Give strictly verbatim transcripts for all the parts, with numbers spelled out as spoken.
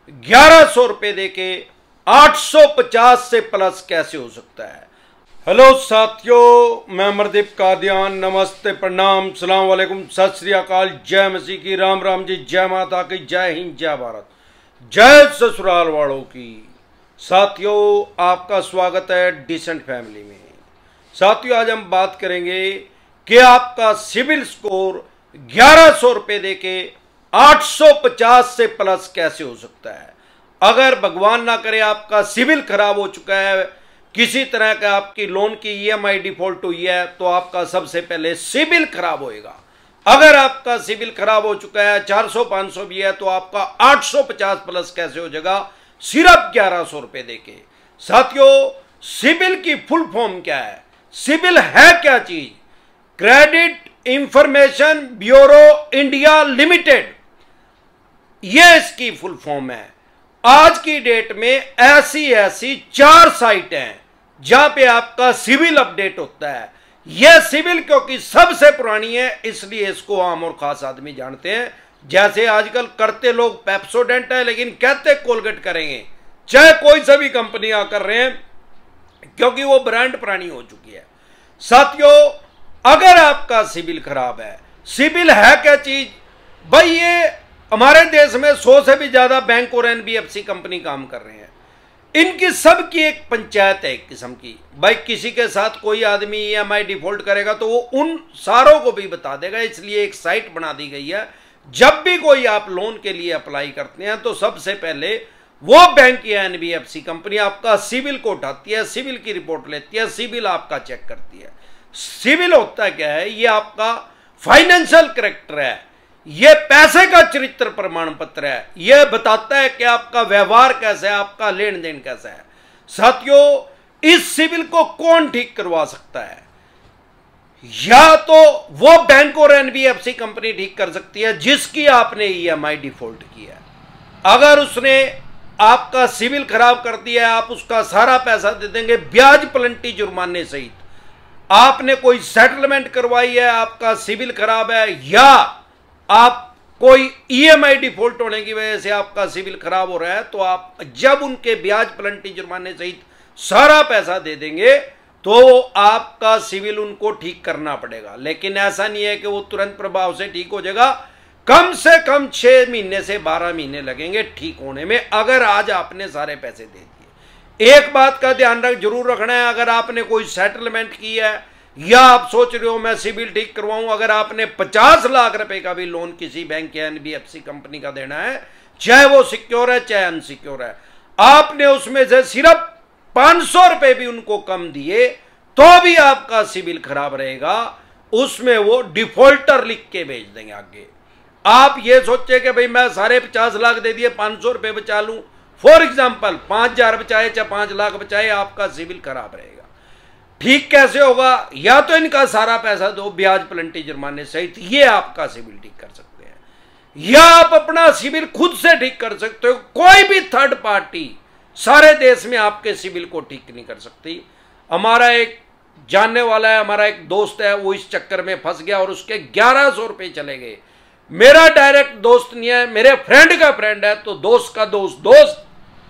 ग्यारह सौ रुपए देके आठ सौ पचास से प्लस कैसे हो सकता है। हेलो साथियों, मैं अमरदीप कादियान। नमस्ते, प्रणाम, सलाम वालेकुम, सत श्री अकाल, जय मसीह की, राम राम जी, जय माता की, जय हिंद, जय भारत, जय ससुराल वालों की। साथियों, आपका स्वागत है डिसेंट फैमिली में। साथियों, आज हम बात करेंगे कि आपका सिविल स्कोर ग्यारह सौ रुपए देके आठ सौ पचास से प्लस कैसे हो सकता है। अगर भगवान ना करे आपका सिविल खराब हो चुका है, किसी तरह का आपकी लोन की ईएमआई डिफॉल्ट हुई है, तो आपका सबसे पहले सिविल खराब होएगा। अगर आपका सिविल खराब हो चुका है, चार सौ पाँच सौ भी है, तो आपका आठ सौ पचास प्लस कैसे हो जाएगा, सिर्फ ग्यारह सौ रुपए देके। साथियों, सिविल की फुल फॉर्म क्या है? सिविल है क्या चीज? Credit information bureau India limited, यह इसकी फुल फॉर्म है। आज की डेट में ऐसी ऐसी चार साइट हैं जहां पे आपका सिविल अपडेट होता है। यह सिविल क्योंकि सबसे पुरानी है, इसलिए इसको आम और खास आदमी जानते हैं। जैसे आजकल करते लोग पेप्सोडेंट है, लेकिन कहते कोलगेट करेंगे, चाहे कोई सा भी कंपनियां कर रहे हैं, क्योंकि वो ब्रांड पुरानी हो चुकी है। साथियों, अगर आपका सिविल खराब है, सिविल है क्या चीज भाई? ये हमारे देश में सौ से भी ज्यादा बैंक और एनबीएफसी कंपनी काम कर रहे हैं। इनकी सबकी एक पंचायत है एक किस्म की। भाई किसी के साथ कोई आदमी ईएमआई डिफॉल्ट करेगा तो वो उन सारों को भी बता देगा, इसलिए एक साइट बना दी गई है। जब भी कोई आप लोन के लिए अप्लाई करते हैं तो सबसे पहले वो बैंक या एनबीएफसी कंपनी आपका सिविल को उठाती है, सिविल की रिपोर्ट लेती है, सिविल आपका चेक करती है। सिविल होता क्या है? ये आपका फाइनेंशियल कैरेक्टर है, यह पैसे का चरित्र प्रमाण पत्र है। यह बताता है कि आपका व्यवहार कैसा है, आपका लेन देन कैसा है। साथियों, इस सिविल को कौन ठीक करवा सकता है? या तो वो बैंक और एनबीएफसी कंपनी ठीक कर सकती है जिसकी आपने ईएमआई डिफॉल्ट की है। अगर उसने आपका सिविल खराब कर दिया है, आप उसका सारा पैसा दे देंगे ब्याज प्लंटी जुर्माने सहित। आपने कोई सेटलमेंट करवाई है, आपका सिविल खराब है, या आप कोई ईएमआई डिफॉल्ट होने की वजह से आपका सिविल खराब हो रहा है, तो आप जब उनके ब्याज प्लंटी जुर्माने सहित सारा पैसा दे देंगे तो आपका सिविल उनको ठीक करना पड़ेगा। लेकिन ऐसा नहीं है कि वो तुरंत प्रभाव से ठीक हो जाएगा। कम से कम छह महीने से बारह महीने लगेंगे ठीक होने में, अगर आज आपने सारे पैसे दे दिए। एक बात का ध्यान रख जरूर रखना है, अगर आपने कोई सेटलमेंट की है या आप सोच रहे हो मैं सिविल ठीक करवाऊं, अगर आपने पचास लाख रुपए का भी लोन किसी बैंक या एनबीएफसी कंपनी का देना है, चाहे वो सिक्योर है चाहे अनसिक्योर है, आपने उसमें से सिर्फ पांच सौ रुपए भी उनको कम दिए तो भी आपका सिविल खराब रहेगा। उसमें वो डिफॉल्टर लिख के भेज देंगे आगे। आप ये सोचे कि भाई मैं सारे पचास लाख दे दिए, पांच सौ रुपए बचा लूं, फॉर एग्जाम्पल पांच हजार बचाए चाहे पांच लाख बचाए, आपका सिविल खराब रहेगा। ठीक कैसे होगा? या तो इनका सारा पैसा दो ब्याज प्लंटी जुर्माने सहित, ये आपका सिविल ठीक कर सकते हैं, या आप अपना सिविल खुद से ठीक कर सकते हो। कोई भी थर्ड पार्टी सारे देश में आपके सिविल को ठीक नहीं कर सकती। हमारा एक जानने वाला है, हमारा एक दोस्त है, वो इस चक्कर में फंस गया और उसके ग्यारह सौ रुपए चले गए। मेरा डायरेक्ट दोस्त नहीं है, मेरे फ्रेंड का फ्रेंड है, तो दोस्त का दोस्त दोस्त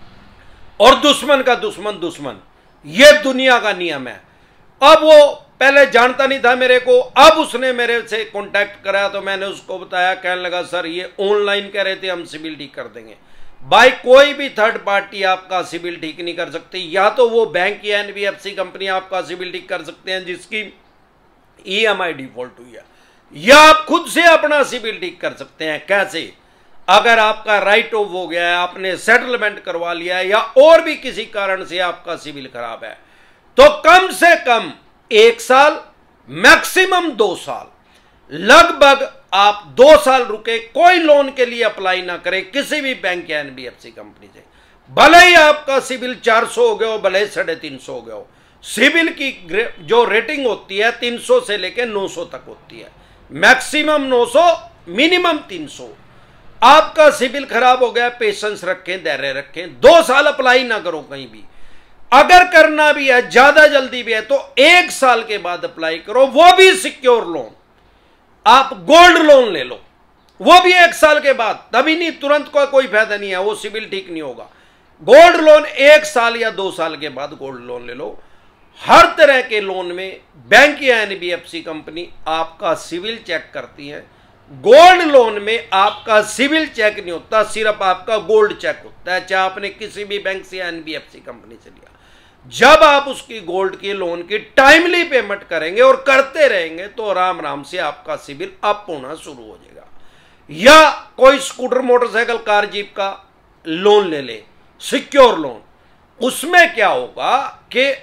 और दुश्मन का दुश्मन दुश्मन, ये दुनिया का नियम है। अब वो पहले जानता नहीं था मेरे को, अब उसने मेरे से कांटेक्ट करा तो मैंने उसको बताया, कहने लगा सर ये ऑनलाइन कह रहे थे हम सिविल ठीक कर देंगे। भाई कोई भी थर्ड पार्टी आपका सिविल ठीक नहीं कर सकती। या तो वो बैंक या एनबीएफसी कंपनी आपका सिविल ठीक कर सकते हैं जिसकी ईएमआई डिफॉल्ट हुई है, या आप खुद से अपना सिविल ठीक कर सकते हैं। कैसे? अगर आपका राइट ऑफ हो गया है, आपने सेटलमेंट करवा लिया है, या और भी किसी कारण से आपका सिविल खराब है, तो कम से कम एक साल, मैक्सिमम दो साल, लगभग आप दो साल रुके, कोई लोन के लिए अप्लाई ना करें किसी भी बैंक या एनबीएफसी कंपनी से। भले ही आपका सिविल चार सौ हो गया हो, भले ही साढ़े तीन सौ हो गया हो, सिविल की जो रेटिंग होती है तीन सौ से लेकर नौ सौ तक होती है, मैक्सिमम नौ सौ, मिनिमम तीन सौ। आपका सिविल खराब हो गया, पेशेंस रखें, धैर्य रखें, दो साल अप्लाई ना करो कहीं भी। अगर करना भी है, ज्यादा जल्दी भी है, तो एक साल के बाद अप्लाई करो, वो भी सिक्योर लोन। आप गोल्ड लोन ले लो, वो भी एक साल के बाद, तभी नहीं, तुरंत का को, कोई फायदा नहीं है, वो सिविल ठीक नहीं होगा। गोल्ड लोन एक साल या दो साल के बाद गोल्ड लोन ले लो। हर तरह के लोन में बैंक या एनबीएफसी कंपनी आपका सिविल चेक करती है। गोल्ड लोन में आपका सिविल चेक नहीं होता, सिर्फ आपका गोल्ड चेक होता है, चाहे आपने किसी भी बैंक से या एनबीएफसी कंपनी से लिया। जब आप उसकी गोल्ड की लोन की टाइमली पेमेंट करेंगे और करते रहेंगे तो आराम आराम से आपका सिविल अप होना शुरू हो जाएगा। या कोई स्कूटर, मोटरसाइकिल, कार, जीप का लोन ले ले, सिक्योर लोन, उसमें क्या होगा कि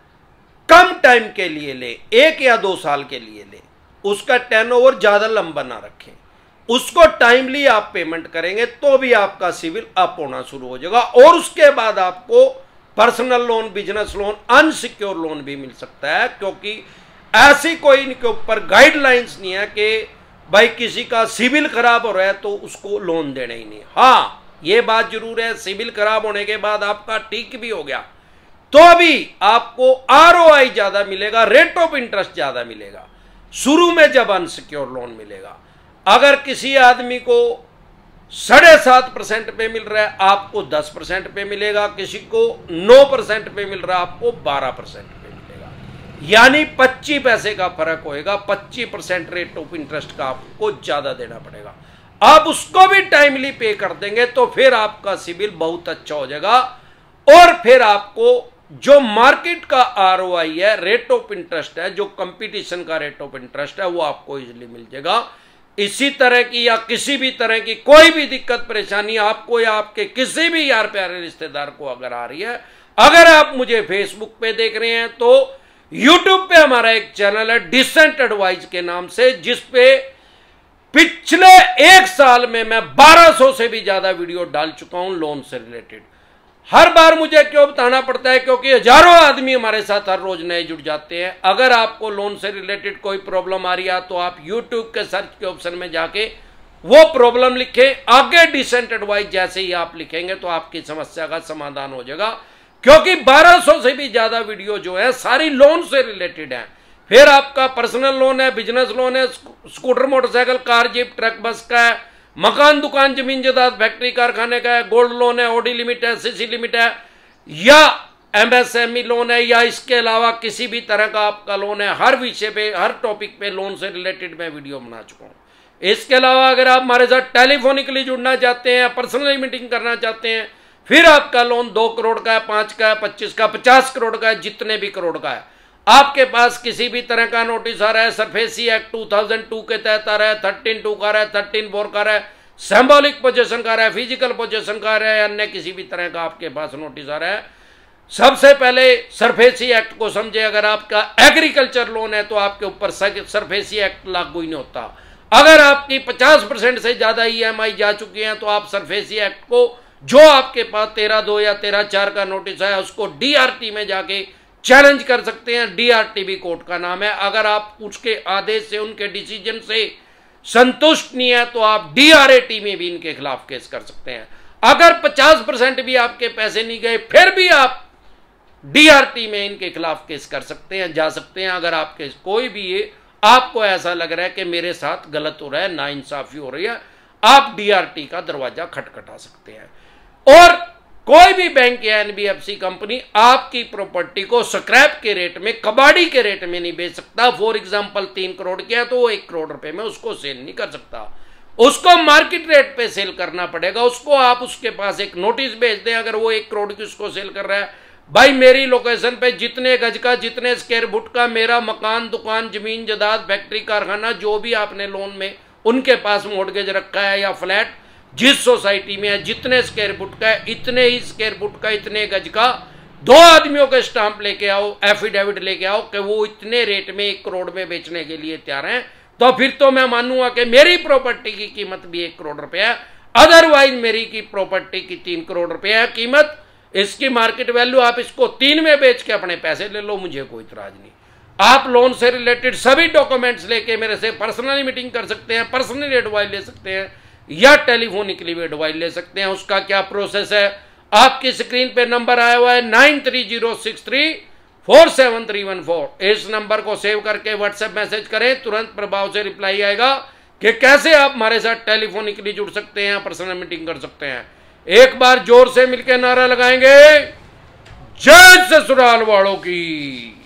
कम टाइम के लिए ले, एक या दो साल के लिए ले, उसका टर्नओवर ज्यादा लंबा ना रखें, उसको टाइमली आप पेमेंट करेंगे तो भी आपका सिविल अप होना शुरू हो जाएगा। और उसके बाद आपको personal loan, business loan, unsecure loan भी मिल सकता है, क्योंकि ऐसी कोई इनके ऊपर गाइडलाइंस नहीं है कि भाई किसी का सिविल खराब हो रहा है तो उसको लोन देना ही नहीं। हाँ, ये बात जरूर है, सिविल खराब होने के बाद आपका ठीक भी हो गया तो भी आपको आरओआई ज्यादा मिलेगा, रेट ऑफ इंटरेस्ट ज्यादा मिलेगा शुरू में जब अनसिक्योर लोन मिलेगा। अगर किसी आदमी को साढ़े सात परसेंट पे मिल रहा है, आपको दस परसेंट पे मिलेगा, किसी को नौ परसेंट पे मिल रहा है, आपको बारह परसेंट पे मिलेगा, यानी पच्चीस पैसे का फर्क होएगा। पच्चीस परसेंट रेट ऑफ इंटरेस्ट का आपको ज्यादा देना पड़ेगा। आप उसको भी टाइमली पे कर देंगे तो फिर आपका सिविल बहुत अच्छा हो जाएगा और फिर आपको जो मार्केट का आरओआई है, रेट ऑफ इंटरेस्ट है, जो कंपटीशन का रेट ऑफ इंटरेस्ट है, वो आपको इजीली मिल जाएगा। इसी तरह की या किसी भी तरह की कोई भी दिक्कत परेशानी आपको या आपके किसी भी यार प्यारे रिश्तेदार को अगर आ रही है, अगर आप मुझे फेसबुक पे देख रहे हैं तो यूट्यूब पे हमारा एक चैनल है डिसेंट एडवाइस के नाम से, जिसपे पिछले एक साल में मैं बारह सौ से भी ज्यादा वीडियो डाल चुका हूं लोन से रिलेटेड। हर बार मुझे क्यों बताना पड़ता है, क्योंकि हजारों आदमी हमारे साथ हर रोज नए जुड़ जाते हैं। अगर आपको लोन से रिलेटेड कोई प्रॉब्लम आ रही है तो आप यूट्यूब के सर्च के ऑप्शन में जाके वो प्रॉब्लम लिखें, आगे डिसेंट एडवाइस जैसे ही आप लिखेंगे तो आपकी समस्या का समाधान हो जाएगा, क्योंकि बारह सौ से भी ज्यादा वीडियो जो है सारी लोन से रिलेटेड है। फिर आपका पर्सनल लोन है, बिजनेस लोन है, scooter, motorcycle, car, jeep, truck, bus का है, मकान, दुकान, जमीन जायदाद, फैक्ट्री, कारखाने का है, गोल्ड लोन है, ओडी लिमिट है, सीसी लिमिट है, या एमएसएमई लोन है, या इसके अलावा किसी भी तरह का आपका लोन है। हर विषय पे, हर टॉपिक पे लोन से रिलेटेड मैं वीडियो बना चुका हूं। इसके अलावा अगर आप हमारे साथ टेलीफोनिकली जुड़ना चाहते हैं, पर्सनली मीटिंग करना चाहते हैं, फिर आपका लोन दो करोड़ का है, पांच का है, पच्चीस का, पचास करोड़ का है, जितने भी करोड़ का है, आपके पास किसी भी तरह का नोटिस आ रहा है, SARFAESI act two thousand two के तहत आ रहा है, थर्टीन टू का आ रहा है, थर्टीन फोर का आ रहा है, सिंबॉलिक पोजेशन का आ रहा है, फिजिकल पोजेशन का आ रहा है, अन्य किसी भी तरह का आपके पास नोटिस आ रहा है, सबसे पहले सरफेसी एक्ट को समझे। अगर आपका एग्रीकल्चर लोन है तो आपके ऊपर सरफेसी एक्ट लागू ही नहीं होता। अगर आपकी पचास परसेंट से ज्यादा ईएमआई जा चुकी है तो आप सरफेसी एक्ट को, जो आपके पास तेरह दो या तेरह चार का नोटिस है, उसको डीआरटी में जाके चैलेंज कर सकते हैं। डीआरटी भी कोर्ट का नाम है। अगर आप उसके आदेश से, उनके डिसीजन से संतुष्ट नहीं है तो आप डीआरएटी में भी इनके खिलाफ केस कर सकते हैं। अगर पचास परसेंट भी आपके पैसे नहीं गए फिर भी आप डीआरटी में इनके खिलाफ केस कर सकते हैं, जा सकते हैं। अगर आपके कोई भी ये आपको ऐसा लग रहा है कि मेरे साथ गलत हो रहा है, नाइंसाफी हो रही है, आप डीआरटी का दरवाजा खटखटा सकते हैं। और कोई भी बैंक या एनबीएफसी कंपनी आपकी प्रॉपर्टी को स्क्रैप के रेट में, कबाड़ी के रेट में नहीं बेच सकता। फॉर एग्जांपल तीन करोड़ की है तो वो एक करोड़ रुपए में उसको सेल नहीं कर सकता, उसको मार्केट रेट पे सेल करना पड़ेगा। उसको आप उसके पास एक नोटिस भेज दें, अगर वो एक करोड़ की उसको सेल कर रहा है, भाई मेरी लोकेशन पे जितने गज का, जितने स्क्वायर फुट का मेरा मकान, दुकान, जमीन जायदाद, फैक्ट्री, कारखाना, जो भी आपने लोन में उनके पास मॉर्गेज रखा है या फ्लैट जिस सोसाइटी में है, जितने स्क्वायर फुट का है, इतने ही स्क्वायर फुट का, इतने गज का, दो आदमियों के स्टाम्प लेके आओ, एफिडेविट लेके आओ कि वो इतने रेट में एक करोड़ में बेचने के लिए तैयार हैं, तो फिर तो मैं मानूंगा कि मेरी प्रॉपर्टी की कीमत भी एक करोड़ रुपए है। अदरवाइज मेरी की प्रॉपर्टी की तीन करोड़ रुपए है कीमत, इसकी मार्केट वैल्यू, आप इसको तीन में बेच के अपने पैसे ले लो, मुझे कोई इतराज नहीं। आप लोन से रिलेटेड सभी डॉक्यूमेंट्स लेके मेरे से पर्सनली मीटिंग कर सकते हैं, पर्सनली एडवाइस ले सकते हैं, या टेलीफोनिकली भी एडवाइस ले सकते हैं। उसका क्या प्रोसेस है, आपकी स्क्रीन पे नंबर आया हुआ है nine three zero six three four seven three one four. इस नंबर को सेव करके व्हाट्सएप मैसेज करें, तुरंत प्रभाव से रिप्लाई आएगा कि कैसे आप हमारे साथ टेलीफोनिकली जुड़ सकते हैं, पर्सनल मीटिंग कर सकते हैं। एक बार जोर से मिलकर नारा लगाएंगे, जय ससुराल वालों की।